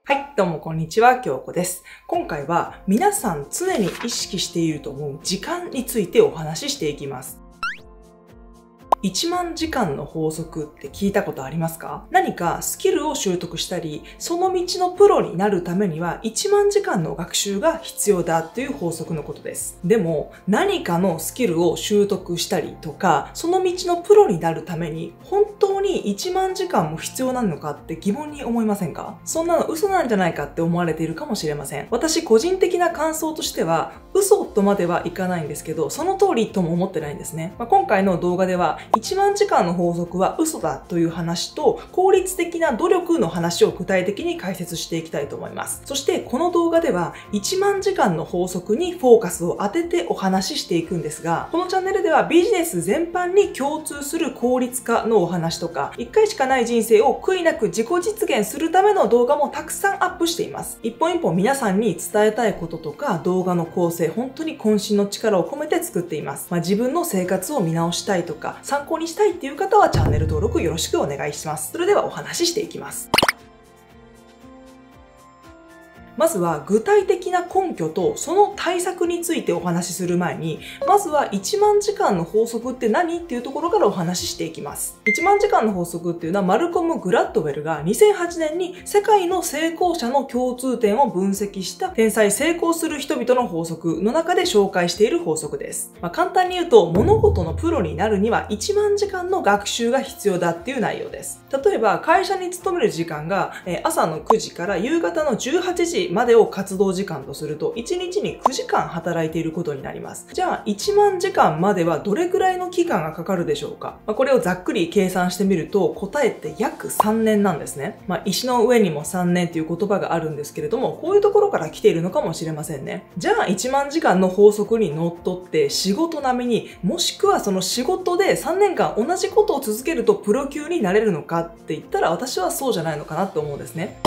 はい、どうもこんにちは、京子です。今回は皆さん常に意識していると思う時間についてお話ししていきます。1万時間の法則って聞いたことありますか？何かスキルを習得したり、その道のプロになるためには1万時間の学習が必要だという法則のことです。でも、何かのスキルを習得したりとか、その道のプロになるために本当に1万時間も必要なのかって疑問に思いませんか？そんなの嘘なんじゃないかって思われているかもしれません。私個人的な感想としては、嘘とまではいかないんですけど、その通りとも思ってないんですね。今回の動画では、1万時間の法則は嘘だという話と、効率的な努力の話を具体的に解説していきたいと思います。そしてこの動画では、1万時間の法則にフォーカスを当ててお話ししていくんですが、このチャンネルではビジネス全般に共通する効率化のお話とか、1回しかない人生を悔いなく自己実現するための動画もたくさんアップしています。一本一本皆さんに伝えたいこととか、動画の構成、本当に渾身の力を込めて作っています。自分の生活を見直したいとか、参考にしたいっていう方はチャンネル登録よろしくお願いします。それではお話ししていきます。まずは具体的な根拠とその対策についてお話しする前に、まずは1万時間の法則って何っていうところからお話ししていきます。1万時間の法則っていうのはマルコム・グラッドウェルが2008年に世界の成功者の共通点を分析した天才成功する人々の法則の中で紹介している法則です。簡単に言うと物事のプロになるには1万時間の学習が必要だっていう内容です。例えば会社に勤める時間が朝の9時から夕方の18時までを活動時間とすると1日に9時間働いていることになります。じゃあ1万時間まではどれくらいの期間がかかるでしょうか？これをざっくり計算してみると答えって約3年なんですね。石の上にも3年っていう言葉があるんですけれども、こういうところから来ているのかもしれませんね。じゃあ1万時間の法則にのっとって仕事並みに、もしくはその仕事で3年間同じことを続けるとプロ級になれるのかって言ったら私はそうじゃないのかなと思うんですね。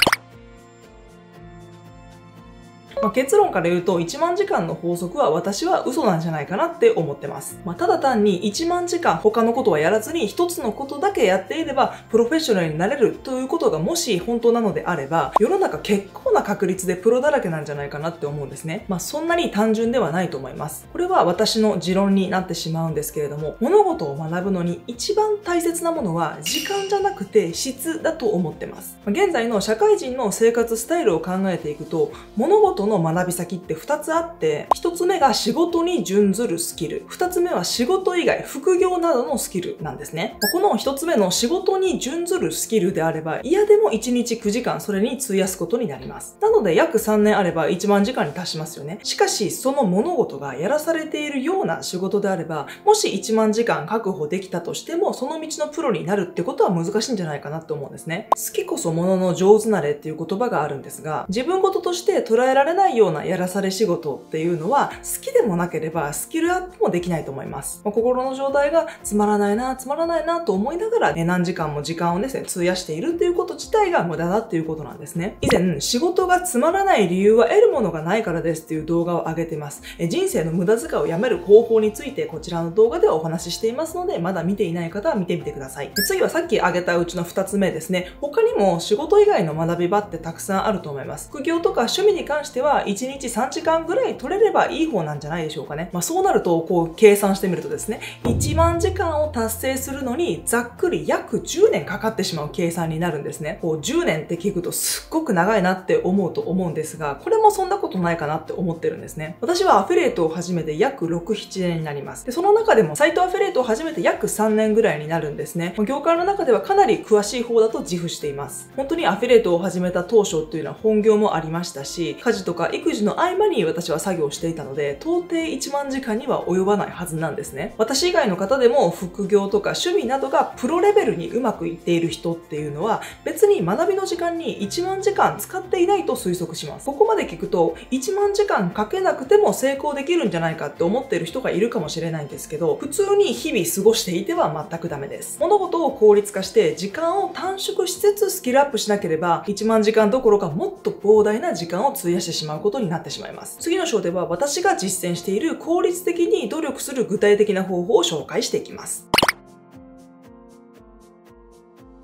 結論から言うと1万時間の法則は私は嘘なんじゃないかなって思ってます。ただ単に1万時間他のことはやらずに一つのことだけやっていればプロフェッショナルになれるということがもし本当なのであれば、世の中結構な確率でプロだらけなんじゃないかなって思うんですね。そんなに単純ではないと思います。これは私の持論になってしまうんですけれども、物事を学ぶのに一番大切なものは時間じゃなくて質だと思ってます。現在の社会人の生活スタイルを考えていくと、物事の学び先って2つあって、1つ目が仕事に準ずるスキル、2つ目は仕事以外副業などのスキルなんですね。この1つ目の仕事に準ずるスキルであれば、嫌でも1日9時間それに費やすことになります。なので約3年あれば1万時間に達しますよね。しかしその物事がやらされているような仕事であれば、もし1万時間確保できたとしても、その道のプロになるってことは難しいんじゃないかなと思うんですね。好きこそものの上手なれっていう言葉があるんですが、自分事として捉えられないようなやらされ仕事っていうのは好きでもなければスキルアップもできないと思います。心の状態がつまらないなと思いながら、何時間も時間をですね、費やしているっていうこと自体が無駄だっていうことなんですね。以前、仕事がつまらない理由は得るものがないからですっていう動画を上げてます。人生の無駄遣いをやめる方法についてこちらの動画ではお話ししていますので、まだ見ていない方は見てみてください。次はさっき挙げたうちの2つ目ですね。他にも仕事以外の学び場ってたくさんあると思います。副業とか趣味に関しては1日3時間ぐらい取れればいい方なんじゃないでしょうかね。そうなると計算してみるとですね、1万時間を達成するのにざっくり約10年かかってしまう計算になるんですね。10年って聞くとすっごく長いなって思うと思うんですが、これもそんなことないかなって思ってるんですね。私はアフィリエイトを始めて約6、7年になります。で、その中でもサイトアフィリエイトを始めて約3年ぐらいになるんですね。業界の中ではかなり詳しい方だと自負しています。本当にアフィリエイトを始めた当初っていうのは本業もありましたし、家事とか育児の合間に私は作業していたので、到底1万時間には及ばないはずなんですね。私以外の方でも副業とか趣味などがプロレベルにうまくいっている人っていうのは、別に学びの時間に1万時間使っていないと推測します。ここまで聞くと1万時間かけなくても成功できるんじゃないかって思っている人がいるかもしれないんですけど、普通に日々過ごしていては全くダメです。物事を効率化して時間を短縮しつつスキルアップしなければ、1万時間どころかもっと膨大な時間を費やしてしまうことになってしまいます。次の章では私が実践している効率的に努力する具体的な方法を紹介していきます。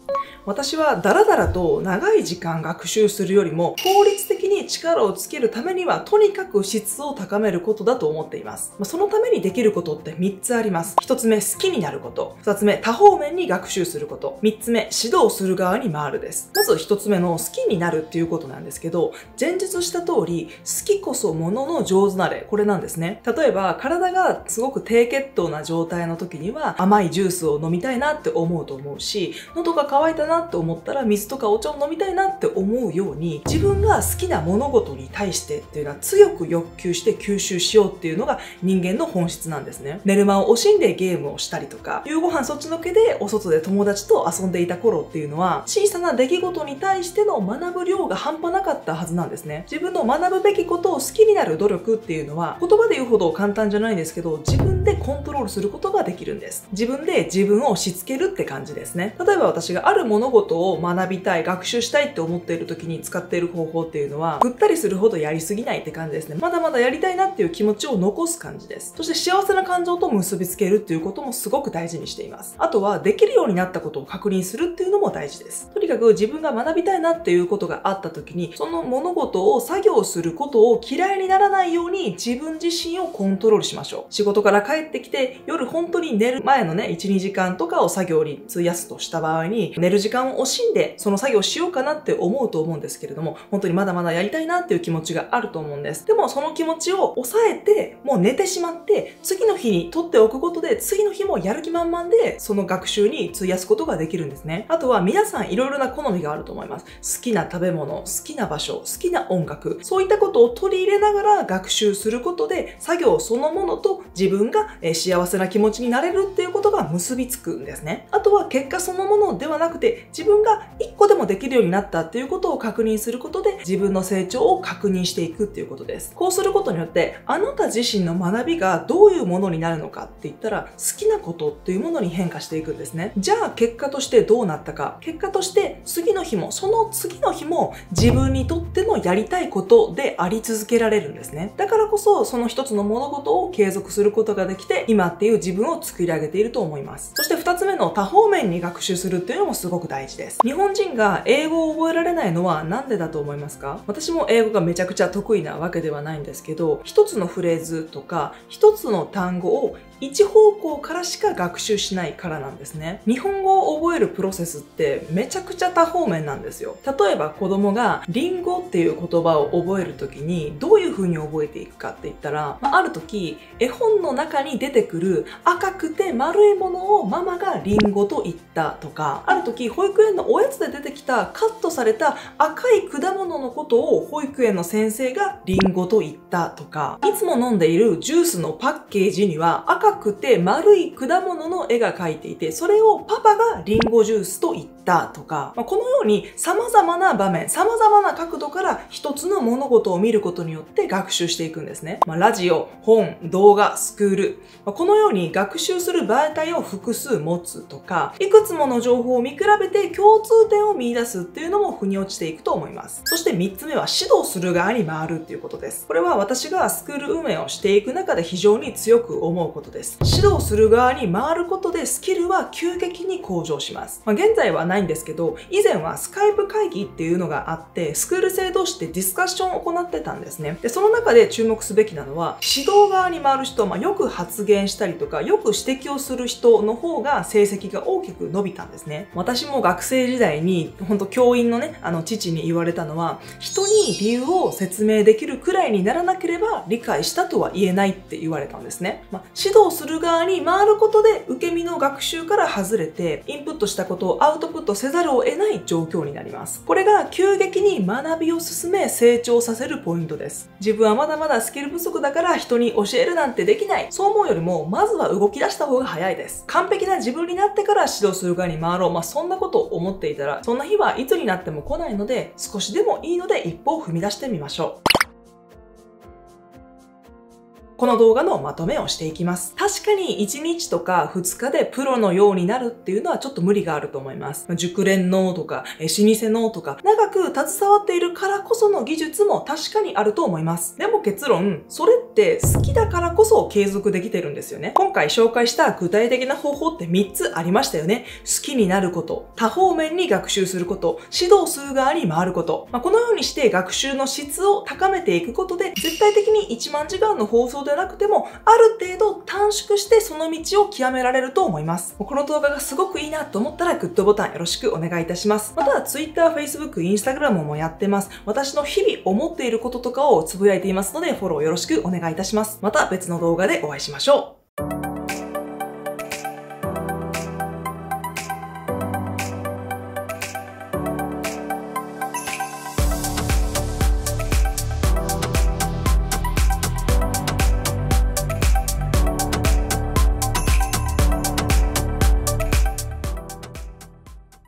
私はダラダラと長い時間学習するよりも効率的に力をつけるためにはとにかく質を高めることだと思っています。そのためにできることって3つあります。1つ目、好きになること。2つ目、多方面に学習すること。3つ目、指導する側に回るです。まず1つ目の好きになるっていうことなんですけど、前述した通り、好きこそものの上手なれ。これなんですね。例えば、体がすごく低血糖な状態の時には甘いジュースを飲みたいなって思うと思うし、喉が渇いたなって思ったら水とかお茶を飲みたいなって思うように、自分が好きな物事に対してっていうのは強く欲求して吸収しようっていうのが人間の本質なんですね。寝る間を惜しんでゲームをしたりとか、夕ご飯そっちのけでお外で友達と遊んでいた頃っていうのは、小さな出来事に対しての学ぶ量が半端なかったはずなんですね。自分の学ぶべきことを好きになる努力っていうのは、言葉で言うほど簡単じゃないんですけど、自分でコントロールすることができるんです。自分で自分をしつけるって感じですね。例えば私がある物事を学びたい、学習したいって思っている時に使っている方法っていうのは、ぐったりするほどやりすぎないって感じですね。まだまだやりたいなっていう気持ちを残す感じです。そして幸せな感情と結びつけるっていうこともすごく大事にしています。あとは、できるようになったことを確認するっていうのも大事です。とにかく自分が学びたいなっていうことがあった時に、その物事を作業することを嫌いにならないように自分自身をコントロールしましょう。仕事から帰ってきて、夜本当に寝る前のね、1、2時間とかを作業に費やすとした場合に、寝る時間を惜しんでその作業をしようかなって思うと思うんですけれども、本当にまだまだやりたいなっていう気持ちがあると思うんです。でもその気持ちを抑えて、もう寝てしまって、次の日に取っておくことで、次の日もやる気満々で、その学習に費やすことができるんですね。あとは皆さんいろいろな好みがあると思います。好きな食べ物、好きな場所、好きな音楽、そういったことを取り入れながら学習することで、作業そのものと自分が幸せな気持ちになれるっていうことが結びつくんですね。あとは結果そのものではなくて、自分が1個でもできるようになったっていうことを確認することで、自分の成長を確認していくっていうことです。こうすることによって、あなた自身の学びがどういうものになるのかって言ったら、好きなことっていうものに変化していくんですね。じゃあ結果としてどうなったか。結果として次の日も、その次の日も自分にとってのやりたいことであり続けられるんですね。だからこそ、その一つの物事を継続することができて、今っていう自分を作り上げていると思います。そして2つ目の多方面に学習するっていうのもすごく大事です。日本人が英語を覚えられないのはなんでだと思いますか？私も英語がめちゃくちゃ得意なわけではないんですけど、一つのフレーズとか一つの単語を一方向からしか学習しないからなんですね。日本語を覚えるプロセスってめちゃくちゃ多方面なんですよ。例えば子供がリンゴっていう言葉を覚えるときにどういう風に覚えていくかって言ったら、ある時絵本の中に出てくる赤くて丸いものをママがリンゴと言ったとか、ある時保育園のおやつで出てきたカットされた赤い果物のことを保育園の先生がリンゴと言ったとか、いつも飲んでいるジュースのパッケージには赤くて丸い果物の絵が描いていて、それをパパがリンゴジュースと言ったとか、このように様々な場面、様々な角度から一つの物事を見ることによって学習していくんですね。ラジオ、本、動画、スクール、このように学習する媒体を複数持つとか、いくつもの情報を見比べて共通点を見出すっていうのも腑に落ちていくと思います。そして3つ目は指導する側に回るっていうことです。これは私がスクール運営をしていく中で非常に強く思うことです。指導する側に回ることでスキルは急激に向上します。現在はないんですけど、以前はスカイプ会議っていうのがあって、スクール生同士でディスカッションを行ってたんですね。で、その中で注目すべきなのは、指導側に回る人、よく発言したりとか、よく指摘をする人の方が成績が大きく伸びたんですね。私も学生時代に、本当教員のね、父に言われたのは、人に理由を説明できるくらいにならなければ理解したとは言えないって言われたんですね。指導する側に回ることで、受け身の学習から外れて、インプットしたことをアウトプットせざるを得ない状況になります。これが急激に学びを進め、成長させるポイントです。自分はまだまだスキル不足だから人に教えるなんてできない。そう思うよりも、まずは動き出した方が早いです。完璧な自分になってから指導する側に回ろう。そんなことを思っていたら、そんな日はいつになっても来ないので、少しでもいいので一歩を踏み出してみましょう。 この動画のまとめをしていきます。確かに1日とか2日でプロのようになるっていうのはちょっと無理があると思います。熟練のとか、老舗のとか、長く携わっているからこその技術も確かにあると思います。でも結論、それって好きだからこそ継続できてるんですよね。今回紹介した具体的な方法って3つありましたよね。好きになること、多方面に学習すること、指導する側に回ること。このようにして学習の質を高めていくことで、絶対的に1万時間の放送でなくても、ある程度短縮してその道を極められると思います。この動画がすごくいいなと思ったらグッドボタンよろしくお願いいたします。また、Twitter、Facebook、Instagram もやってます。私の日々思っていることとかをつぶやいていますので、フォローよろしくお願いいたします。また別の動画でお会いしましょう。